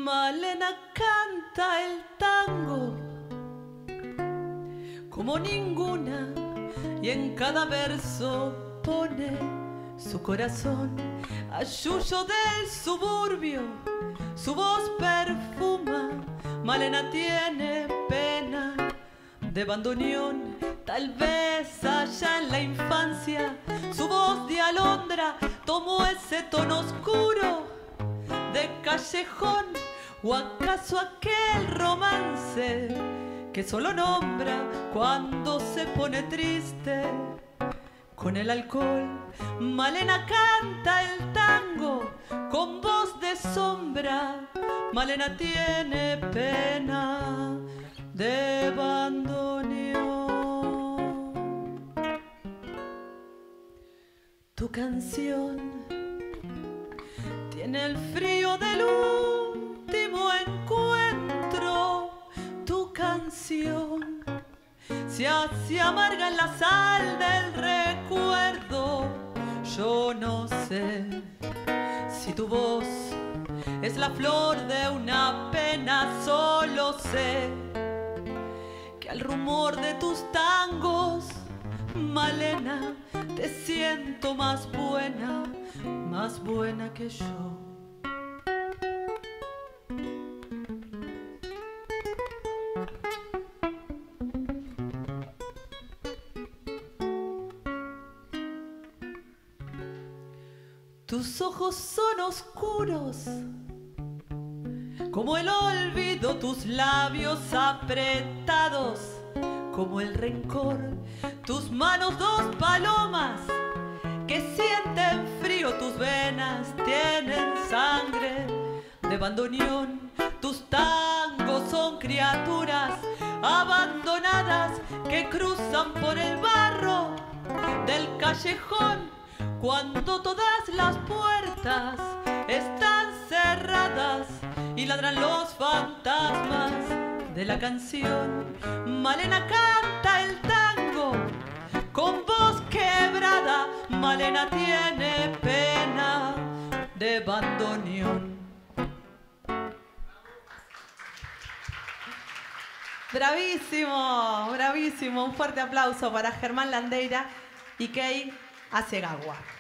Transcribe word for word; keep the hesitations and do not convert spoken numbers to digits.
Malena canta el tango como ninguna y en cada verso pone su corazón a yuyo del suburbio. Su voz perfuma, Malena tiene pena de bandoneón. Tal vez allá en la infancia su voz de alondra tomó ese tono oscuro de callejón, o acaso aquel romance que solo nombra cuando se pone triste con el alcohol. Malena canta el tango con voz de sombra, Malena tiene pena de bandoneón. Tu canción tiene el frío del último encuentro. Tu canción se hace amarga en la sal del recuerdo. Yo no sé si tu voz es la flor de una pena, solo sé que al rumor de tus tangos, Malena, te siento más buena, más buena que yo. Tus ojos son oscuros como el olvido, tus labios apretados como el rencor, tus manos dos palomas que sienten frío, tus venas tienen sangre de bandoneón. Tus tangos son criaturas abandonadas que cruzan por el barro del callejón cuando todas las puertas están cerradas y ladran los fantasmas de la canción. Malena canta el tango con voz quebrada, Malena tiene pena de bandoneón. Bravísimo, bravísimo. Un fuerte aplauso para Germán Landeira y Kei Hasegawa.